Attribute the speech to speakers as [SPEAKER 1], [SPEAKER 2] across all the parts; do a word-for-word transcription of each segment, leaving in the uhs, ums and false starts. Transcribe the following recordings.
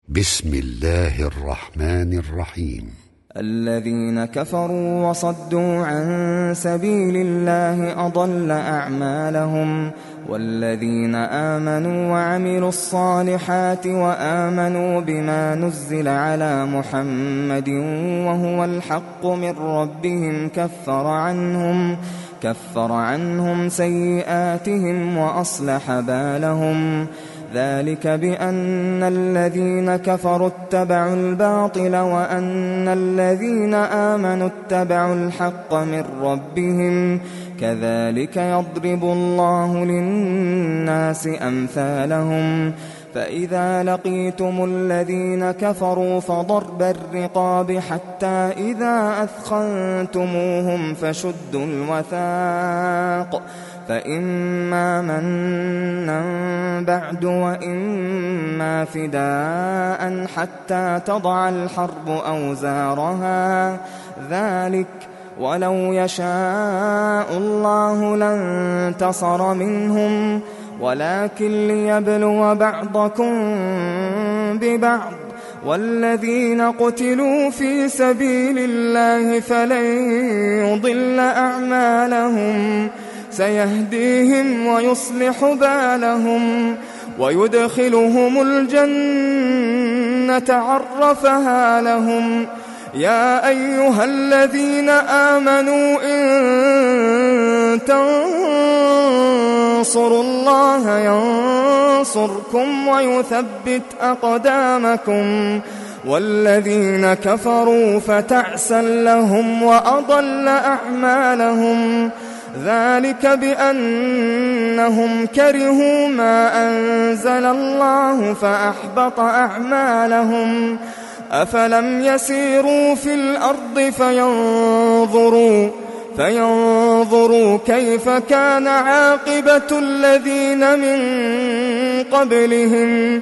[SPEAKER 1] بسم الله الرحمن الرحيم.
[SPEAKER 2] الذين كفروا وصدوا عن سبيل الله أضل أعمالهم، والذين آمنوا وعملوا الصالحات وآمنوا بما نزل على محمد وهو الحق من ربهم كفر عنهم كفر عنهم سيئاتهم وأصلح بالهم. ذلك بأن الذين كفروا اتبعوا الباطل وأن الذين آمنوا اتبعوا الحق من ربهم، كذلك يضرب الله للناس أمثالهم. فإذا لقيتم الذين كفروا فضرب الرقاب حتى إذا أثخنتموهم فشدوا الوثاق، فإما منا بعد وإما فداء حتى تضع الحرب أوزارها، ذلك ولو يشاء الله لانتصر منهم ولكن ليبلو بعضكم ببعض. والذين قتلوا في سبيل الله فلن يضل أعمالهم، سيهديهم ويصلح بالهم ويدخلهم الجنة عرفها لهم. يا أيها الذين آمنوا إن تنصروا الله ينصركم ويثبت أقدامكم، والذين كفروا فتعسا لهم وأضل أعمالهم. ذلك بأنهم كرهوا ما أنزل الله فأحبط أعمالهم. أفلم يسيروا في الأرض فينظروا فينظروا كيف كان عاقبة الذين من قبلهم،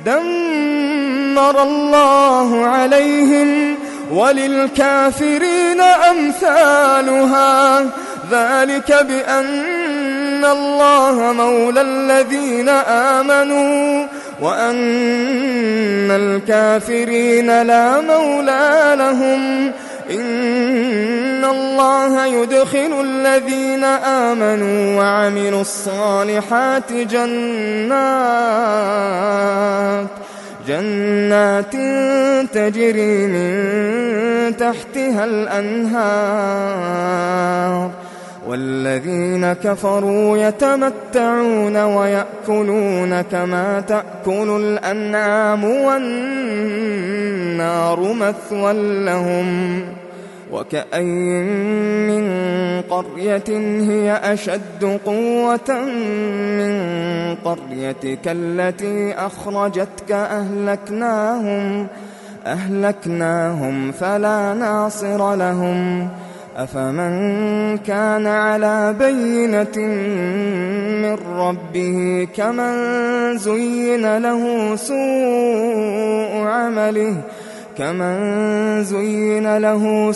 [SPEAKER 2] دمر الله عليهم وللكافرين أمثالها. ذلك بأن الله مولى الذين آمنوا وأن الكافرين لا مولى لهم. إن الله يدخل الذين آمنوا وعملوا الصالحات جنات جنات تجري من تحتها الأنهار، والذين كفروا يتمتعون ويأكلون كما تأكل الأنعام والنار مثوى لهم. وكأين من قرية هي أشد قوة من قريتك التي أخرجتك أهلكناهم أهلكناهم فلا ناصر لهم. أفمن كان على بينة من ربه كمن زين له سوء عمله كمن زين له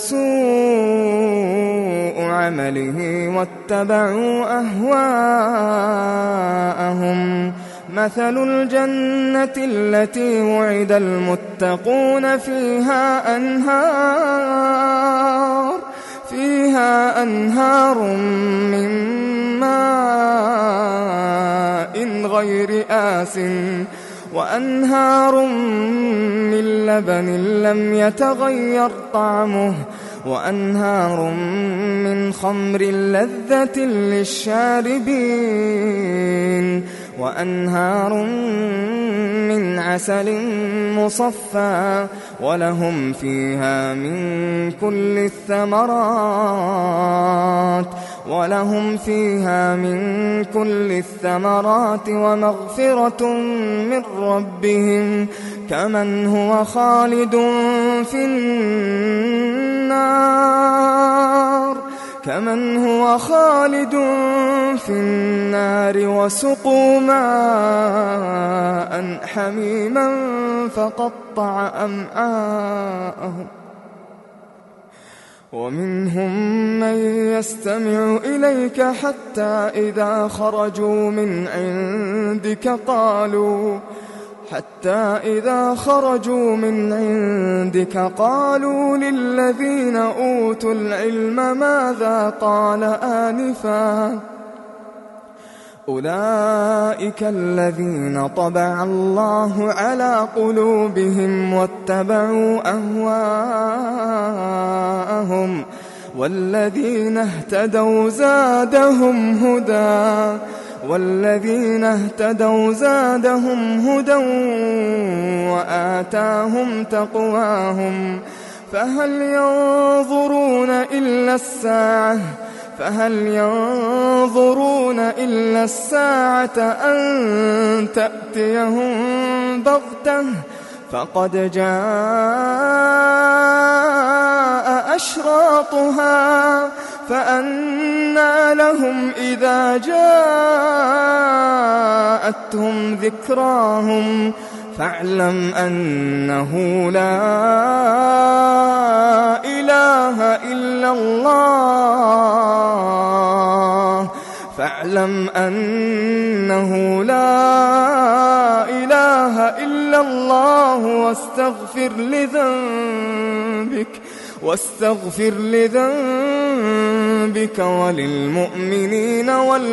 [SPEAKER 2] سوء عمله واتبعوا أهواءهم. مثل الجنة التي وعد المتقون فيها أنهار فيها أنهار من ماء غير آسٍ وأنهار من لبن لم يتغير طعمه وأنهار من خمر لذة للشاربين وأنهار من عسل مصفى ولهم فيها من كل الثمرات ولهم فيها من كل الثمرات ومغفرة من ربهم كمن هو خالد في النار كمن هو خالد في النار وسقوا ماء حميما فقطع أمعاءهم. ومنهم من يستمع إليك حتى إذا خرجوا من عندك قالوا حتى إذا خرجوا من عندك قالوا للذين أوتوا العلم ماذا قال آنفا أولئك الذين طبع الله على قلوبهم واتبعوا أهواءهم والذين اهتدوا زادهم هدى والذين اهتدوا زادهم هدى وآتاهم تقواهم فهل ينظرون إلا الساعة فهل ينظرون إلا الساعة أن تأتيهم بغتة فقد جاء أشراطها فأنى لهم إذا جاءتهم ذكراهم فاعلم أنه لا إله إلا الله فاعلم أنه لا إله إلا الله واستغفر لذنبك واستغفر لذنبك وللمؤمنين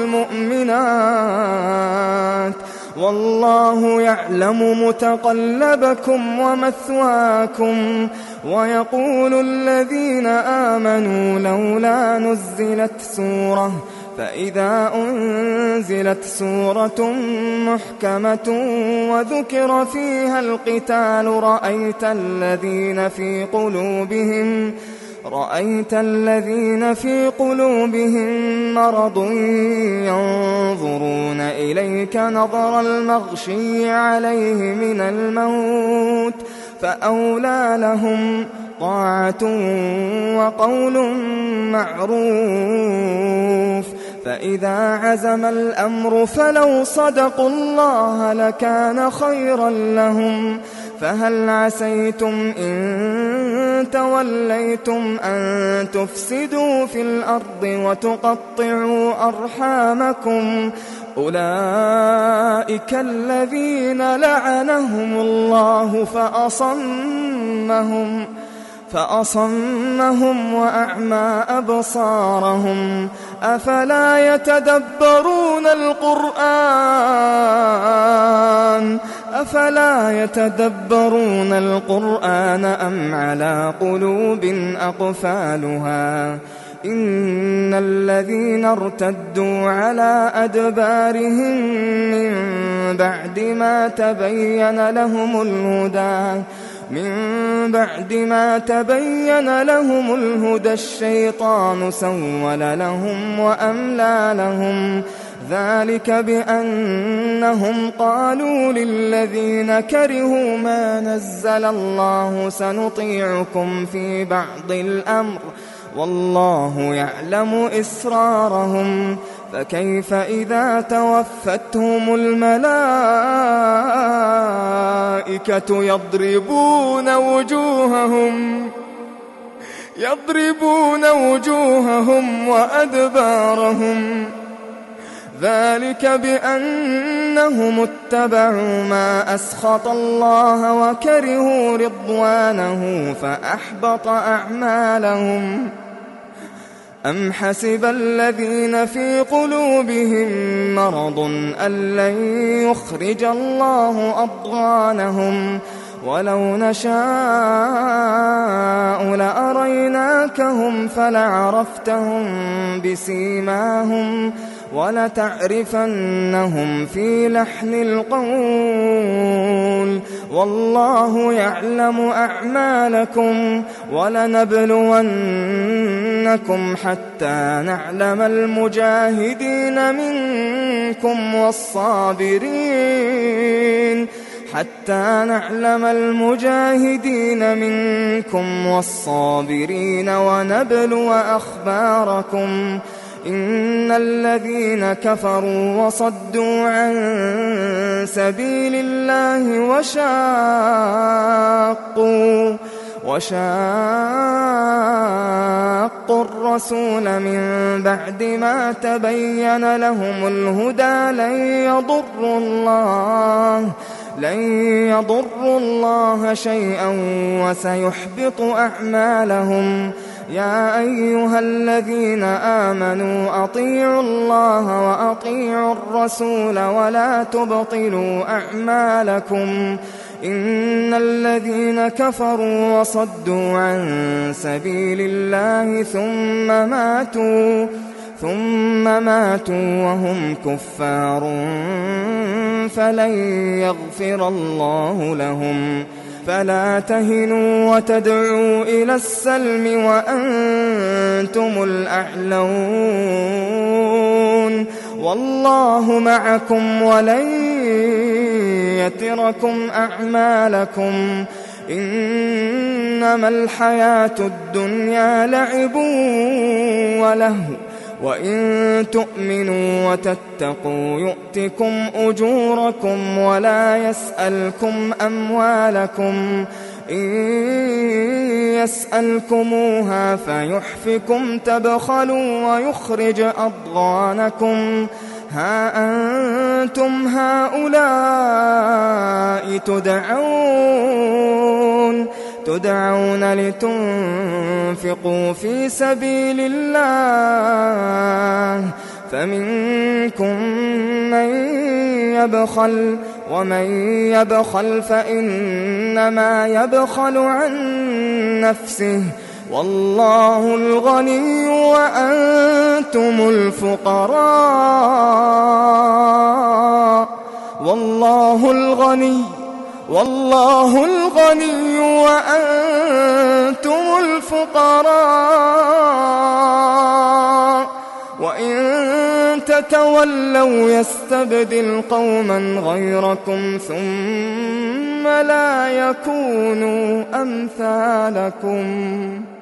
[SPEAKER 2] والمؤمنات والله يعلم متقلبكم ومثواكم ويقول الذين آمنوا لولا نزلت سورة فإذا أنزلت سورة محكمة وذكر فيها القتال رأيت الذين في قلوبهم رأيت الذين في قلوبهم مرض ينظرون إليك نظر المغشي عليه من الموت فأولى لهم طاعة وقول معروف فإذا عزم الأمر فلو صدقوا الله لكان خيرا لهم فهل عسيتم إن توليتم أن تفسدوا في الأرض وتقطعوا أرحامكم أولئك الذين لعنهم الله فأصمهم فأصمهم وأعمى أبصارهم أفلا يتدبرون القرآن أفلا يتدبرون القرآن أم على قلوب أقفالها إن الذين ارتدوا على أدبارهم من بعد ما تبين لهم الهدى من بعد ما تبين لهم الهدى الشيطان سول لهم وأملى لهم ذلك بأنهم قالوا للذين كرهوا ما نزل الله سنطيعكم في بعض الأمر والله يعلم إسرارهم فكيف إذا توفتهم الملائكة يضربون وجوههم يضربون وجوههم وأدبارهم ذلك بأنهم اتبعوا ما أسخط الله وكرهوا رضوانه فأحبط أعمالهم أم حسب الذين في قلوبهم مرض أن لن يخرج الله أضغانهم ولو نشاء لأريناكهم فلعرفتهم بسيماهم ولتعرفنهم في لحن القول والله يعلم أعمالكم ولنبلونكم حتى نعلم المجاهدين منكم والصابرين حتى نعلم المجاهدين منكم والصابرين ونبلو أخباركم إن الذين كفروا وصدوا عن سبيل الله وشاقوا وشاقوا الرسول من بعد ما تبين لهم الهدى لن يضروا الله لن يضروا الله شيئا وسيحبط أعمالهم. يا أيها الذين آمنوا أطيعوا الله وأطيعوا الرسول ولا تبطلوا أعمالكم. إن الذين كفروا وصدوا عن سبيل الله ثم ماتوا ثم ماتوا وهم كفار فلن يغفر الله لهم. فلا تهنوا وتدعوا إلى السلم وأنتم الأعلون والله معكم ولن يتركم أعمالكم. إنما الحياة الدنيا لعب ولهو وإن تؤمنوا وتتقوا يؤتكم أجوركم ولا يسألكم أموالكم. إن يسألكموها فيحفكم تبخلوا ويخرج أضغانكم. ها أنتم هؤلاء تدعون تدعون لتنفقوا في سبيل الله فمنكم من يبخل ومن يبخل فإنما يبخل عن نفسه والله الغني وأنتم الفقراء. والله الغني والله الغني وأنتم الفقراء. وإن تتولوا يستبدل قوما غيركم ثم لا يكونوا أمثالكم.